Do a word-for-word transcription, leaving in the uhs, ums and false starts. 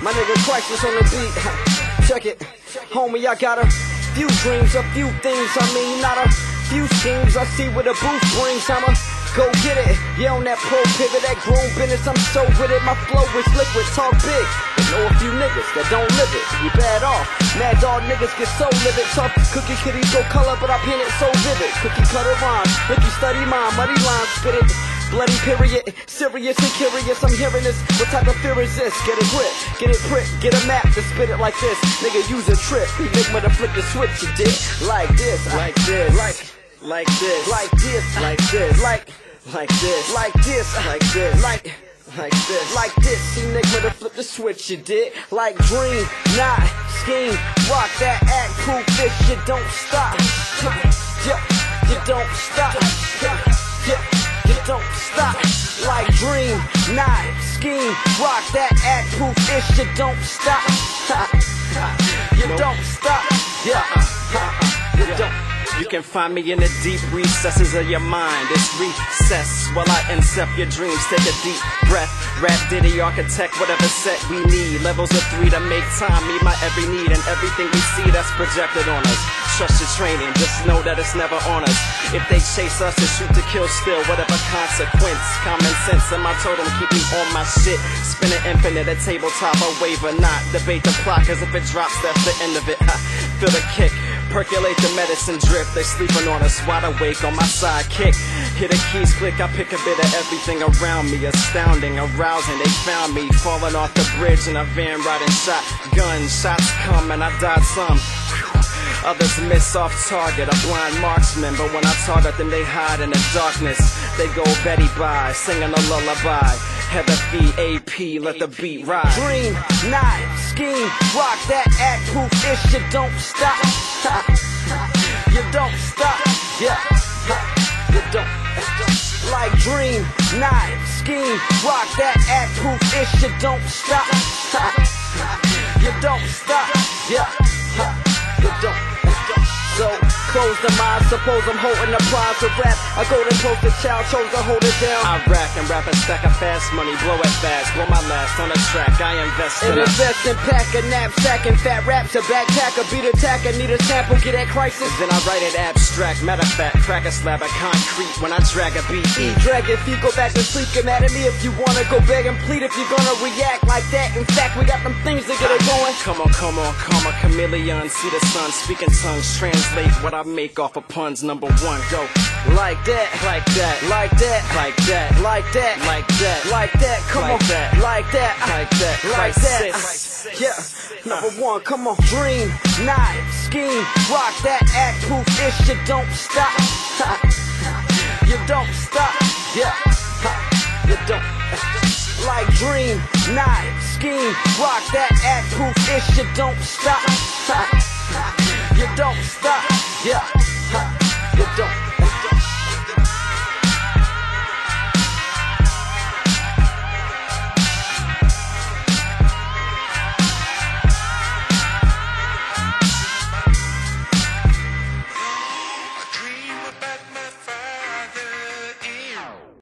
My nigga Crisis on the beat. Check it. Homie, I got a few dreams, a few things. I mean, not a few schemes. I see what a booth brings. I'ma go get it. Yeah, on that pro pivot, that grown business, I'm so with it. My flow is liquid, talk big. But know a few niggas that don't live it. We bad off. Mad dog niggas get so livid. Tough cookie kitties go color, but I paint it so vivid. Cookie cutter rhymes, Ricky study mine, muddy lines, spit it. Bloody period, serious and curious, I'm hearing this. What type of fear is this? Get a grip, get it prick, get a map to spit it like this. Nigga, use a trick, Enigma to flip the switch, you did. Like this, like this, like, like this, like this, like this, like, like this, like this, like this, like, like this, like this. Enigma to flip the switch, you did. Like dream, not scheme, rock that act, proof this shit don't stop. Yeah, you don't stop. Yeah, yeah. You don't stop, like dream, not scheme, rock that act, proof ish, you don't stop. You don't stop, yeah, you don't. You can find me in the deep recesses of your mind. It's recess while I incept your dreams. Take a deep breath. Rap Diddy, architect, whatever set we need. Levels of three to make time meet my every need. And everything we see that's projected on us. Trust your training, just know that it's never on us. If they chase us, it's shoot to kill still, whatever consequence. Common sense in my totem, keep me on my shit. Spinning infinite, a tabletop, a wave or not. Debate the plot, cause if it drops, that's the end of it. Feel the kick. Percolate the medicine drip, they sleeping on us, wide awake on my sidekick. Hear the keys click, I pick a bit of everything around me. Astounding, arousing, they found me falling off the bridge in a van riding shotgun. Shots come and I died some. Others miss off target, a blind marksman. But when I target them, they hide in the darkness. They go Betty by, singing a lullaby. Heather V A P, let the beat ride. Dream, not scheme, rock that act, proof ish, you don't stop. You don't stop, yeah, you don't. Like dream, not scheme, rock that act, proof ish, you don't stop. You don't stop, yeah, you don't. So, close the mind, suppose I'm holding the prize of rap. I go to close the child, chose to hold it down. I rack and rap and stack of fast money, blow it fast, blow my last on the track. I invest in and invest in pack a knapsack and fat raps, a backpacker, beat attacker, need a sample, get that crisis. Then I write it abstract, matter of fact, crack a slab of concrete when I drag a beat. E drag your feet, go back to sleep, get mad at me if you wanna, go beg and plead if you're gonna react like that. In fact, we got them things to get it going. Come on, come on, come on, chameleon, see the sun, speaking tongues, translate what I make off of puns. Number one, go. Like that, like that, like that, like that, like that, like that, like that, come like on, that, like that, like that, like that, yeah. Number one, come on. Dream, not scheme, rock that act, proof ish, you don't stop. You don't stop, yeah. You don't. Like dream, not scheme, rock that act, proof ish, you don't stop. You don't stop, yeah. You don't.